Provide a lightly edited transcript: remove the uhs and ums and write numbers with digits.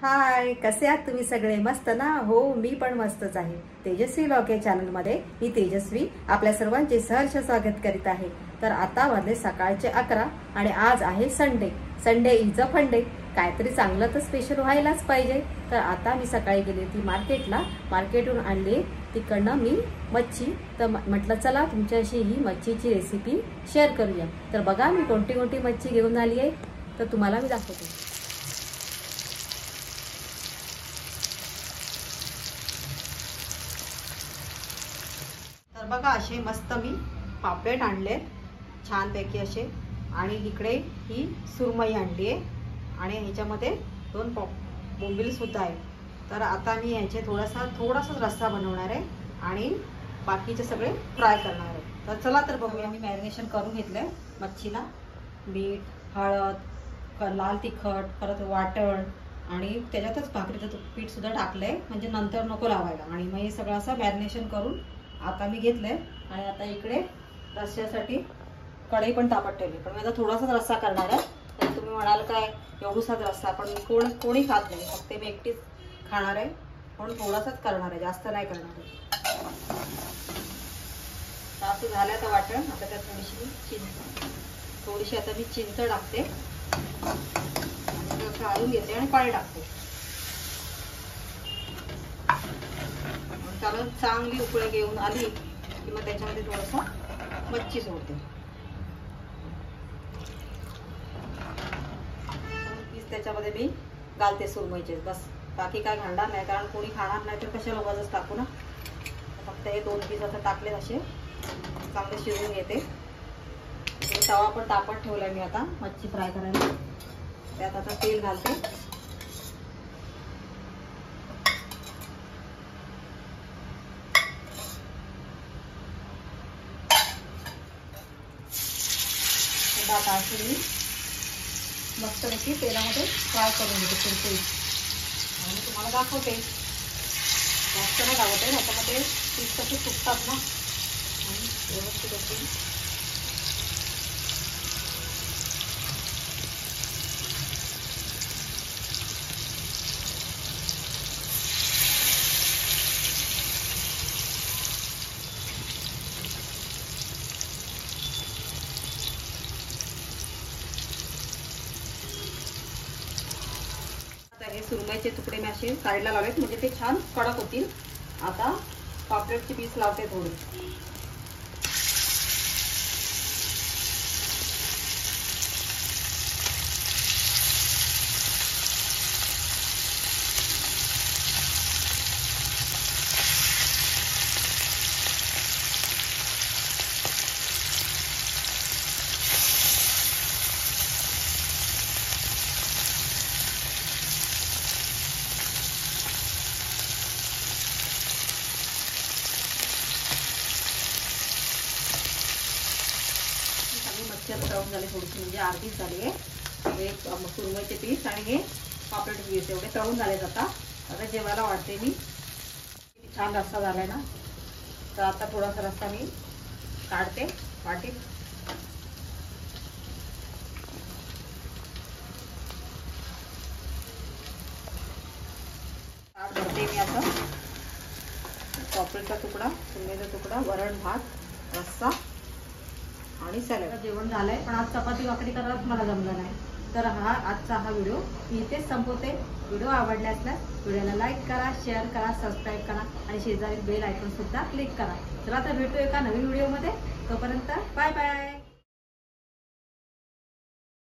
हाय, कसे आहात तुम्ही सगळे? मस्त ना? हो, मी पण मस्तच आहे. तेजस्वी व्लॉग या चॅनलमध्ये मी तेजस्वी आपल्या सर्वांचे सहर्ष स्वागत करीत आहे. तर आता वाजले सकाळचे 11 आणि आज आहे संडे. संडे इज अ फंडे. काहीतरी चांगलं तर स्पेशल व्हायलाच पाहिजे. तर आता मी सकाळी गेली होती मार्केटला. मार्केटहून आणली तिकडनं मी मच्छी. तर म्हटलं चला तुमच्याशी ही मच्छीची रेसिपी शेअर करूया. तर बघा मी कोणती कोणती मच्छी घेऊन आली आहे तर तुम्हाला मी दाखवते. तर बघा असे मस्त मी पापलेट आणले छानपैकी असे, आणि इकडे ही सुरमई आणली आहे आणि ह्याच्यामध्ये 2 बोंबील सुद्धा आहे. तर आता मी ह्याचे थोडासा रस्सा बनवणार आहे आणि बाकीचे सगळे फ्राय करणार आहे. तर चला तर बघूया. मी मॅरिनेशन करून घेतलंय मच्छीला. मीठ, हळद, लाल तिखट, परत वाटण आणि त्याच्यातच भाकरीचं पीठ सुद्धा टाकलंय म्हणजे नंतर नको लावायला. आणि मग हे सगळं असं मॅरिनेशन करून आता मी घेतलंय. आणि आता इकडे रस्स्यासाठी कढई पण तापत ठेवली. पण मी आता थोडासाच रस्सा करणार आहे. तर तुम्ही म्हणाल काय एवढासाच रस्सा, पण कोणी खात नाही, फक्त मी एकटीच खाणार आहे म्हणून थोडासाच करणार आहे, जास्त नाही करणार आहे. असं झालं तर वाटण. आता त्यात थोडीशी आता मी चिंच टाकते आणि काढून घेते आणि पाणी टाकते. त्याला चांगली उकळी घेऊन आली की मग त्याच्यामध्ये थोडंसं मच्छी सोडते. पीस त्याच्यामध्ये मी घालते सुरमईचे, बस. बाकी काय घालणार नाही, कारण कोणी खाणार नाही तर कशाला उगाचच टाकू ना. फक्त हे 2 पीस आता टाकले, असे चांगले शिजवून घेते. तवा पण तापत ठेवलाय मी आता मच्छी फ्राय करायला. त्यात आता तेल घालते. आता असे मी मस्तपैकी तेलामध्ये फ्राय करून घेते कुरकुरीत आणि तुम्हाला दाखवते. जास्त नाही दाखवते, ह्याच्यामध्ये पीस कसे फुटतात ना. आणि व्यवस्थित असे हे सुरमईचे तुकडे मी असे साईडला लावलेत म्हणजे ते छान कडक होतील. आता पापलेटचे पीस लावते थोडे. मच्छी तळून झाली थोडीशी, म्हणजे अर्धीच झाली आहे. एक सुरमईचे पीस आणि हे पापलेट पीस एवढे तळून झालेत. आता जेवायला वाढते मी. छान रस्सा झालाय ना. तर आता थोडासा रस्सा मी काढते वाटीत. भरते मी आता. पापलेटचा तुकडा, सुरमईचा तुकडा, वरण भात, रस्सा आणि सॅलड. जेवण झालंय, पण आज चपाती भाकरी करायलाच मला जमलं नाही. तर आजचा हा व्हिडिओ मी इथेच संपवते. व्हिडिओ आवडला असल्यास व्हिडिओला लाईक करा, शेअर करा, सबस्क्राईब करा आणि शेजारी बेल आयकॉन सुद्धा क्लिक करा. चला तर भेटू एका नवीन व्हिडिओमध्ये. तोपर्यंत बाय बाय.